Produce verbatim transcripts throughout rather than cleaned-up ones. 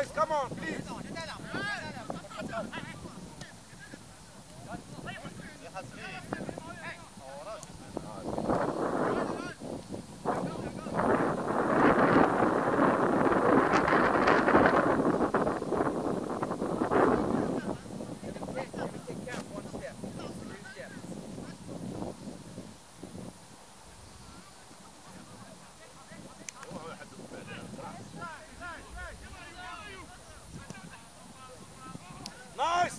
guys, come on, please. Nice!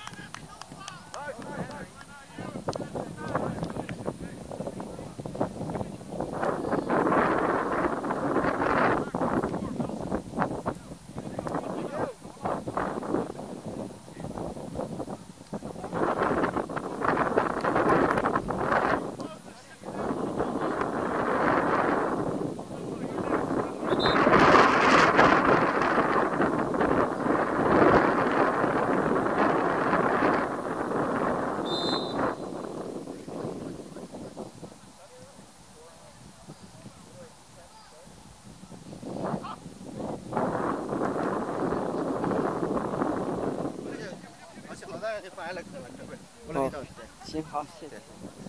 哦，行，好，谢谢。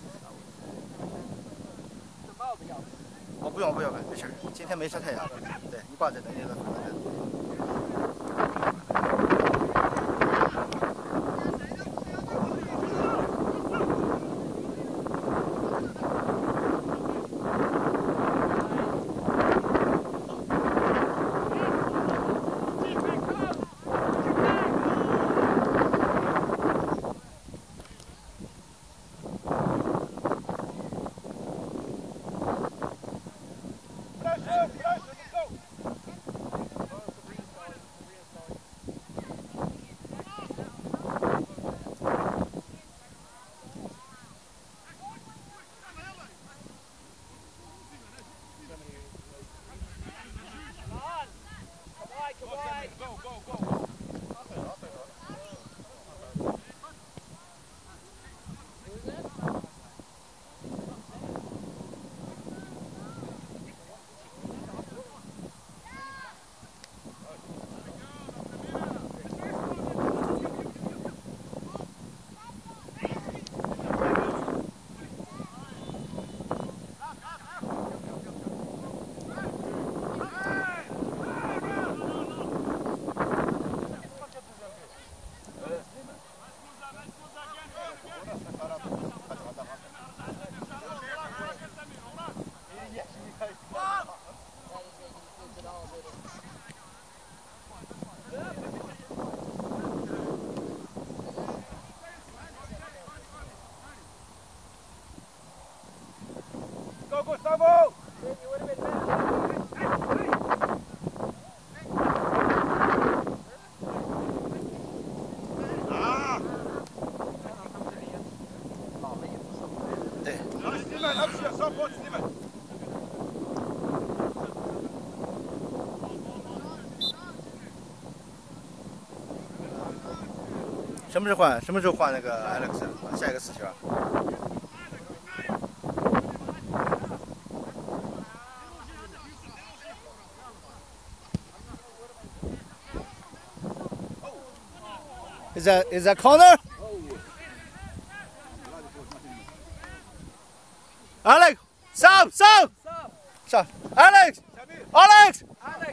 帽子要？哦，不用不用，没事，今天没晒太阳，对，一挂着等那个。Go, Gustavo! أبشر صفوت سليمان. 什么时候换？什么时候换那个 Alex？ 下一个死球。Is that is that corner? Alex, stop, stop, stop, Alex, Alex, Alex.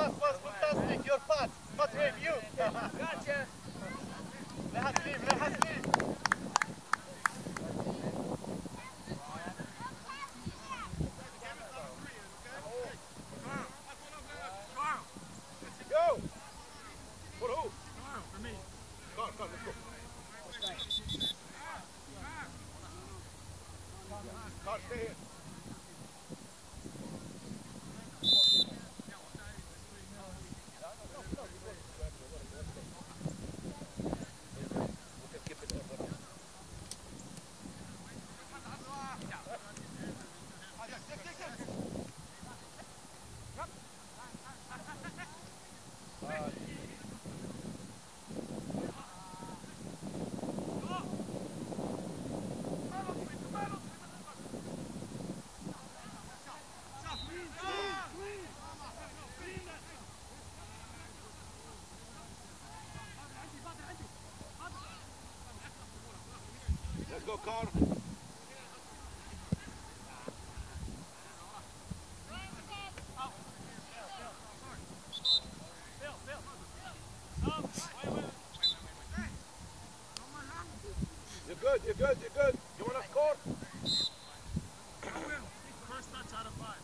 pass was fantastic. Your pass. Matvey, you. Gotcha. Let us leave. Let us leave. Go. For who? For me. Come on, come on, let's go. Car, stay here. Let's go, Carl. You're good, you're good, you're good. You want to score? First touch out of five.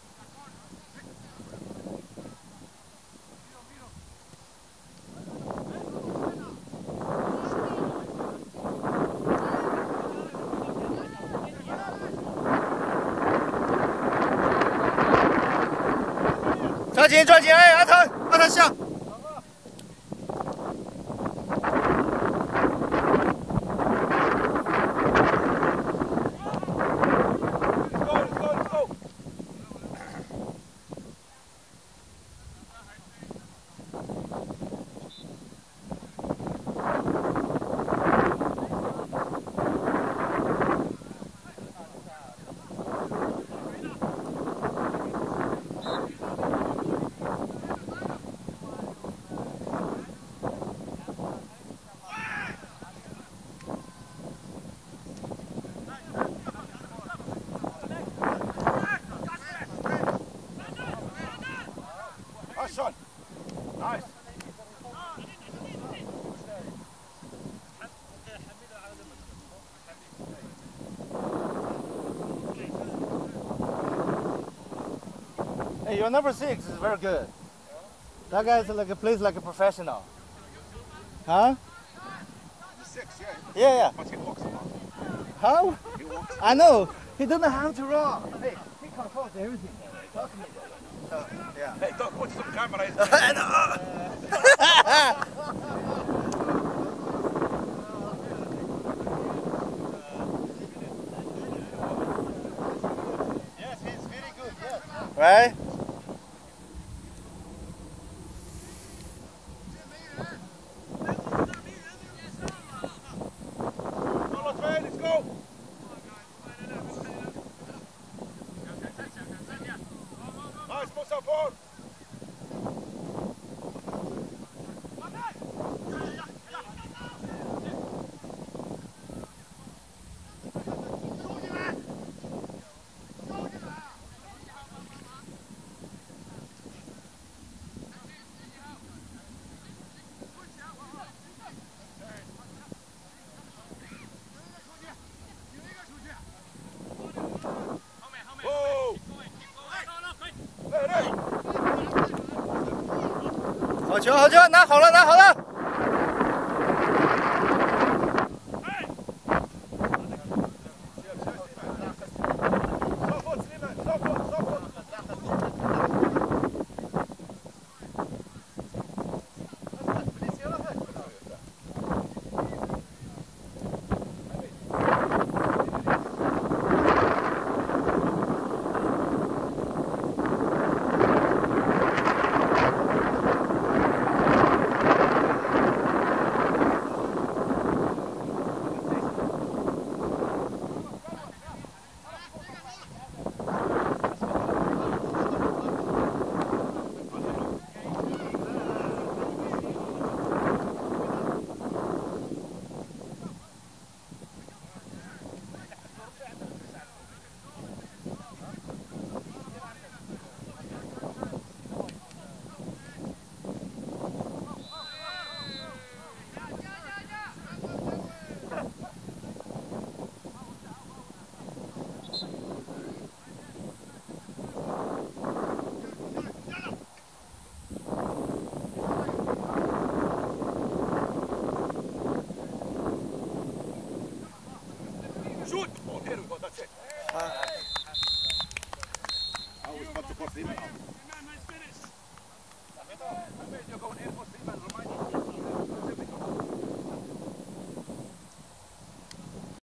抓紧抓紧！哎，阿腾，阿腾下。Son. Nice. Hey, your number six is very good. That guy's like a plays like a professional. Huh? Six, yeah. Yeah, yeah. But he walks a lot. How? He walks. I know. He doesn't have to run. Hey, he controls everything. Talk to me. Uh, yeah. Hey, don't put some camera in. I know. Yes, he's very good. Yes. Right? Let's go. Nice, push up forward. Whoa. 好球，好球，拿好了，拿好了。 I bet you're going Air Force Three, man. Remind me.